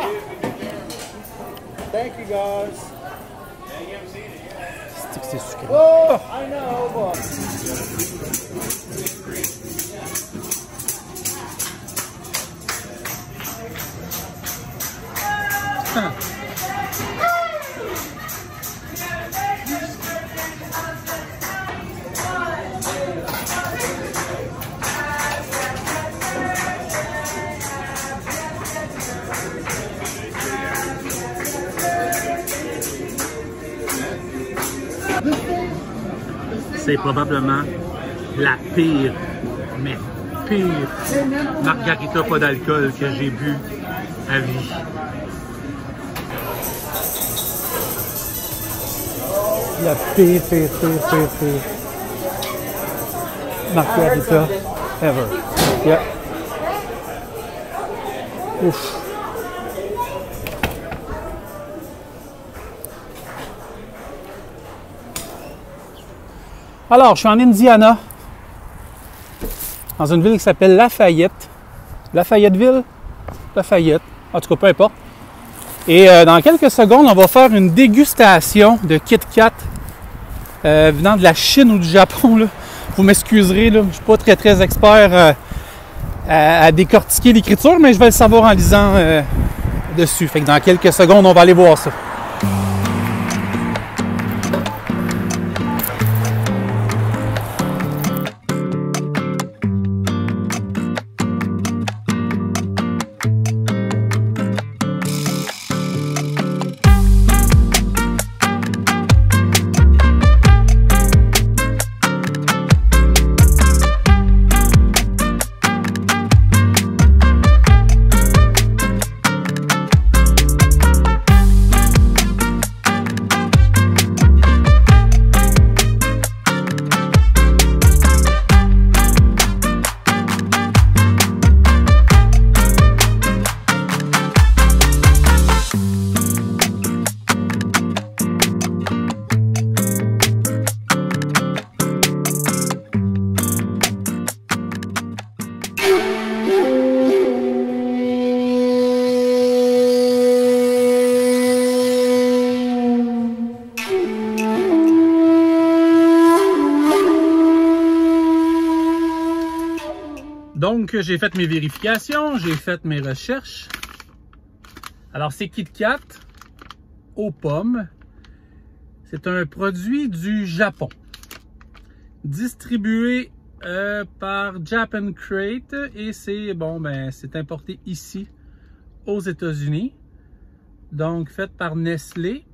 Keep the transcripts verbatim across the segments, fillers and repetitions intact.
Thank you guys. C'est que c'est sucré. Oh, I know, but... Ah. C'est probablement la pire, mais pire margarita pas d'alcool que j'ai bu à vie. La pire, pire, pire, pire, pire margarita ever. Yeah. Ouf. Alors, je suis en Indiana, dans une ville qui s'appelle Lafayette. Lafayetteville? Lafayette, en tout cas, peu importe. Et euh, dans quelques secondes, on va faire une dégustation de Kit Kat euh, venant de la Chine ou du Japon. Là. Vous m'excuserez, là, je ne suis pas très très expert euh, à, à décortiquer l'écriture, mais je vais le savoir en lisant euh, dessus. Fait que dans quelques secondes, on va aller voir ça. Donc, j'ai fait mes vérifications, j'ai fait mes recherches. Alors, c'est Kit Kat aux pommes. C'est un produit du Japon. Distribué euh, par Japan Crate et c'est bon, ben, c'est importé ici aux États-Unis. Donc, fait par Nestlé.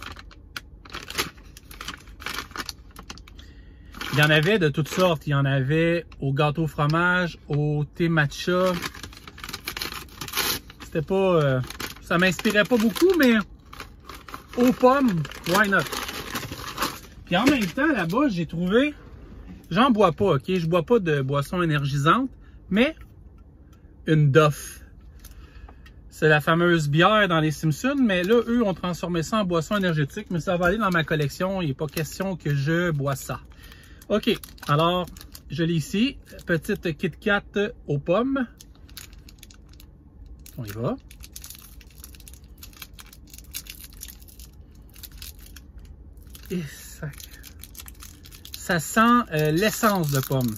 Il y en avait de toutes sortes. Il y en avait au gâteau fromage, au thé matcha. C'était pas... Euh, ça m'inspirait pas beaucoup, mais aux pommes, why not? Puis en même temps, là-bas, j'ai trouvé... J'en bois pas, ok? Je bois pas de boisson énergisante, mais une Duff. C'est la fameuse bière dans les Simpsons, mais là, eux ont transformé ça en boisson énergétique, mais ça va aller dans ma collection. Il n'est pas question que je bois ça. OK, alors, je l'ai ici. Petite Kit Kat aux pommes. On y va. Et ça, ça sent euh, l'essence de pomme.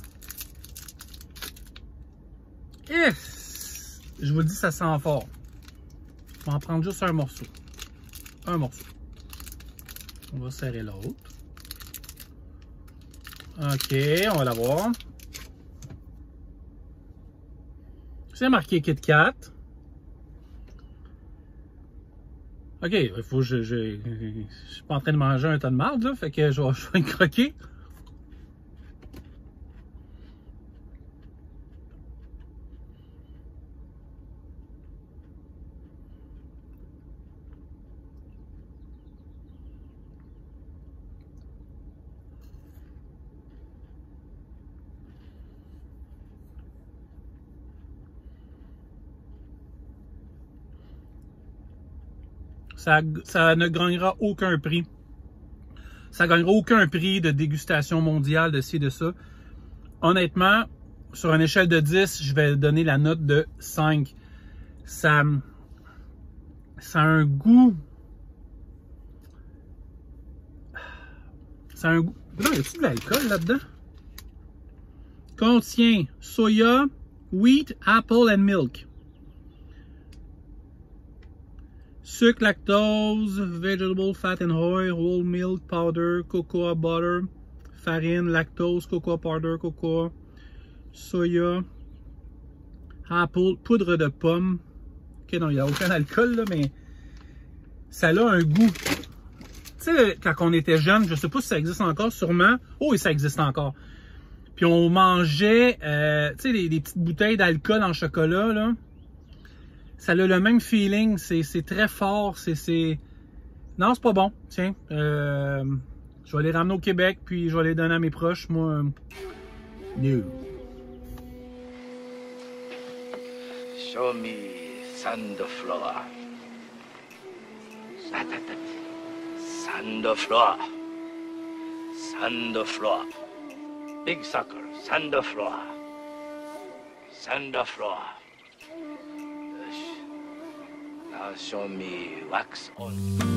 Et je vous le dis, ça sent fort. On va en prendre juste un morceau. Un morceau. On va serrer l'autre. OK, on va la voir. C'est marqué Kit Kat. OK, il faut que je, je... Je suis pas en train de manger un tas de marde, là, fait que je vais, je vais croquer. Ça, ça ne gagnera aucun prix. Ça gagnera aucun prix de dégustation mondiale de ci, de ça. Honnêtement, sur une échelle de dix, je vais donner la note de cinq. Ça, Ça a un goût... Ça a un goût... Non, y a-t-il de l'alcool là-dedans? Contient soya, wheat, apple and milk. Sucre, lactose, vegetable fat and oil, whole milk powder, cocoa butter, farine, lactose, cocoa powder, cocoa, soya, apple, poudre de pomme. Ok, non, il n'y a aucun alcool là, mais ça a un goût. Tu sais, quand on était jeune, je sais pas si ça existe encore, sûrement. Oh, oui, ça existe encore. Puis on mangeait, euh, tu sais, des, des petites bouteilles d'alcool en chocolat, là. Ça a le même feeling, c'est très fort, c'est... Non, c'est pas bon, tiens. Euh, je vais les ramener au Québec, puis je vais les donner à mes proches, moi... No. Show me Sandflower. Sandflower. Sandflower. Big sucker, Sandflower. Sandflower. Now show me wax on.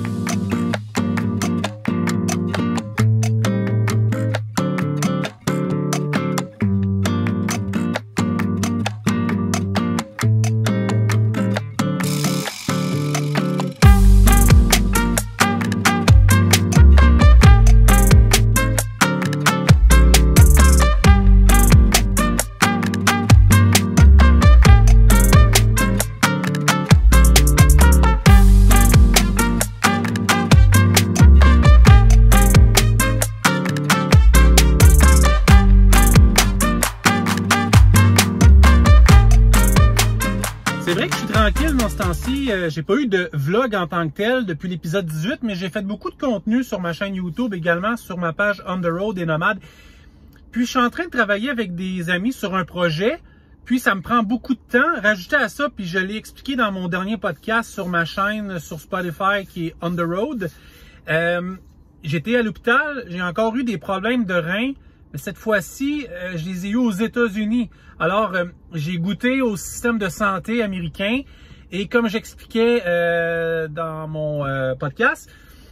C'est vrai que je suis tranquille dans ce temps-ci. Euh, j'ai pas eu de vlog en tant que tel depuis l'épisode dix-huit, mais j'ai fait beaucoup de contenu sur ma chaîne YouTube, également sur ma page On The Road et Nomade. Puis je suis en train de travailler avec des amis sur un projet, puis ça me prend beaucoup de temps. Rajouter à ça, puis je l'ai expliqué dans mon dernier podcast sur ma chaîne sur Spotify qui est On The Road. Euh, J'étais à l'hôpital, j'ai encore eu des problèmes de reins. Mais cette fois-ci, euh, je les ai eus aux États-Unis. Alors, euh, j'ai goûté au système de santé américain et comme j'expliquais euh, dans mon euh, podcast,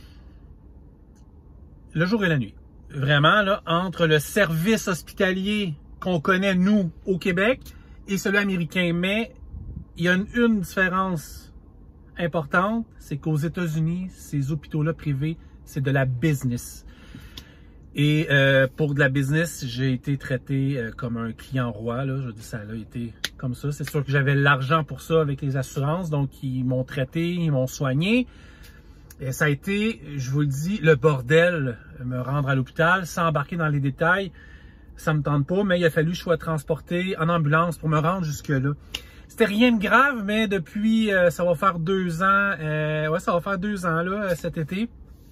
le jour et la nuit. Vraiment, là, entre le service hospitalier qu'on connaît, nous, au Québec, et celui américain. Mais il y a une, une différence importante, c'est qu'aux États-Unis, ces hôpitaux-là privés, c'est de la business. Et euh, pour de la business, j'ai été traité euh, comme un client roi. Là. Je dis ça a été comme ça. C'est sûr que j'avais l'argent pour ça avec les assurances. Donc, ils m'ont traité, ils m'ont soigné. Et ça a été, je vous le dis, le bordel, me rendre à l'hôpital, sans embarquer dans les détails. Ça me tente pas, mais il a fallu que je sois transporté en ambulance pour me rendre jusque-là. C'était rien de grave, mais depuis, euh, ça va faire deux ans. Euh, ouais, ça va faire deux ans là cet été.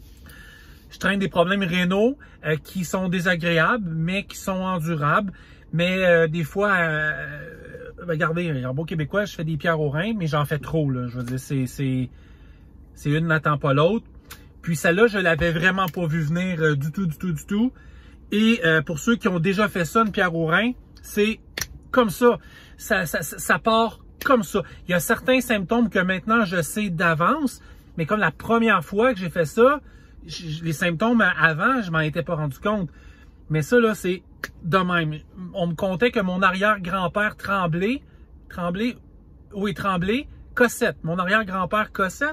Je traîne des problèmes rénaux euh, qui sont désagréables, mais qui sont endurables. Mais euh, des fois, euh, regardez, en beau québécois, je fais des pierres aux reins, mais j'en fais trop. Là. Je veux dire, c'est c'est c'est une n'attend pas l'autre. Puis celle-là, je l'avais vraiment pas vu venir euh, du tout, du tout, du tout. Et euh, pour ceux qui ont déjà fait ça, une pierre aux reins, c'est comme ça. Ça, ça. ça part comme ça. Il y a certains symptômes que maintenant je sais d'avance, mais comme la première fois que j'ai fait ça, les symptômes avant, je m'en étais pas rendu compte. Mais ça, là, c'est de même. On me contait que mon arrière-grand-père Tremblay, Tremblay, oui, Tremblay, Cossette. Mon arrière-grand-père Cossette,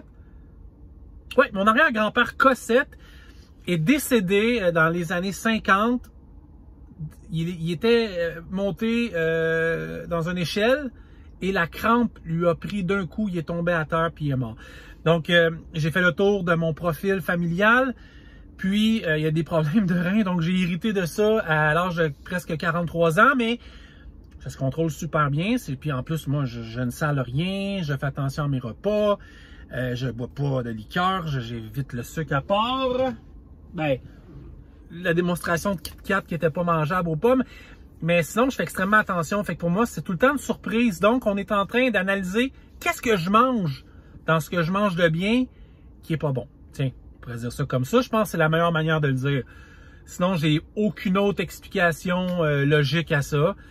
oui, mon arrière-grand-père Cossette est décédé dans les années cinquante. Il, il était monté euh, dans une échelle et la crampe lui a pris d'un coup. Il est tombé à terre puis il est mort. Donc, euh, j'ai fait le tour de mon profil familial, puis euh, il y a des problèmes de reins, donc j'ai hérité de ça à l'âge de presque quarante-trois ans, mais ça se contrôle super bien. Puis en plus, moi, je, je ne sale rien, je fais attention à mes repas, euh, je bois pas de liqueur, j'évite le sucre à part. Ben, la démonstration de Kit Kat qui n'était pas mangeable aux pommes, mais sinon, je fais extrêmement attention. Fait que pour moi, c'est tout le temps une surprise. Donc, on est en train d'analyser qu'est-ce que je mange dans ce que je mange de bien, qui est pas bon. Tiens, on pourrait dire ça comme ça. Je pense que c'est la meilleure manière de le dire. Sinon, j'ai aucune autre explication euh, logique à ça.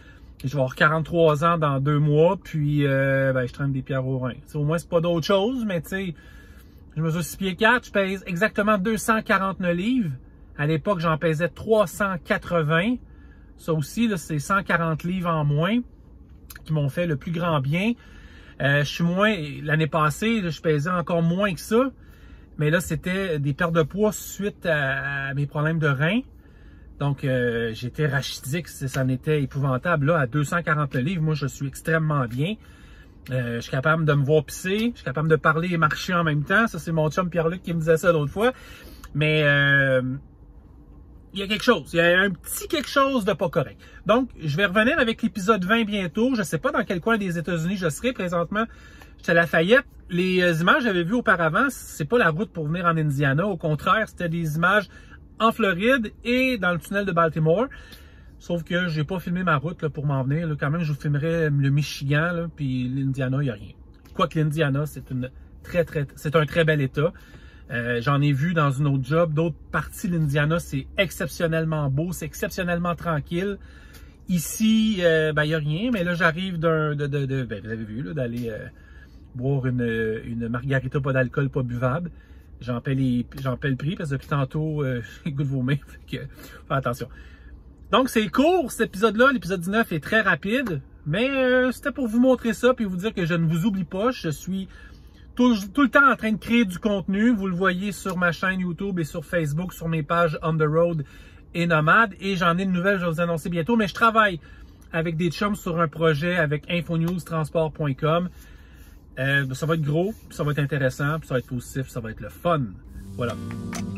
je vais avoir quarante-trois ans dans deux mois, puis euh, ben, je traîne des pierres au rein. T'sais, au moins, c'est pas d'autre chose, mais tu sais, je mesure six pieds quatre, je pèse exactement deux cent quarante-neuf livres. À l'époque, j'en pesais trois cent quatre-vingts. Ça aussi, c'est cent quarante livres en moins qui m'ont fait le plus grand bien. Euh, je suis moins, l'année passée, là, je pesais encore moins que ça. Mais là, c'était des pertes de poids suite à, à mes problèmes de reins. Donc, euh, j'étais rachitique, ça en était épouvantable. Là, à deux cent quarante livres, moi, je suis extrêmement bien. Euh, je suis capable de me voir pisser, je suis capable de parler et marcher en même temps. Ça, c'est mon chum Pierre-Luc qui me disait ça l'autre fois. Mais euh, il y a quelque chose, il y a un petit quelque chose de pas correct. Donc, je vais revenir avec l'épisode vingt bientôt. Je ne sais pas dans quel coin des États-Unis je serai présentement. J'étais à Lafayette. Les images que j'avais vues auparavant, c'est pas la route pour venir en Indiana. Au contraire, c'était des images en Floride et dans le tunnel de Baltimore. Sauf que j'ai pas filmé ma route là, pour m'en venir. Là. Quand même, je vous filmerai le Michigan, là, puis l'Indiana, il n'y a rien. Quoique l'Indiana, c'est une très, très, c'est un très bel état. Euh, J'en ai vu dans une autre job. D'autres parties de l'Indiana, c'est exceptionnellement beau, c'est exceptionnellement tranquille. Ici, euh, ben, il n'y a rien, mais là, j'arrive d'un, de, de, de, ben, vous avez vu, d'aller euh, boire une, une margarita pas d'alcool, pas buvable. J'en paie, les, j'en paie le prix parce que depuis tantôt, euh, j'ai le goût de vomir. Fait que, fais attention. Donc, c'est court, cet épisode-là. L'épisode dix-neuf est très rapide. Mais euh, c'était pour vous montrer ça puis vous dire que je ne vous oublie pas. Je suis tout, tout le temps en train de créer du contenu. Vous le voyez sur ma chaîne YouTube et sur Facebook, sur mes pages On The Road et Nomade. Et j'en ai une nouvelle, je vais vous annoncer bientôt. Mais je travaille avec des chums sur un projet avec info news transport point com. Euh, ça va être gros, ça va être intéressant, ça va être positif, ça va être le fun. Voilà.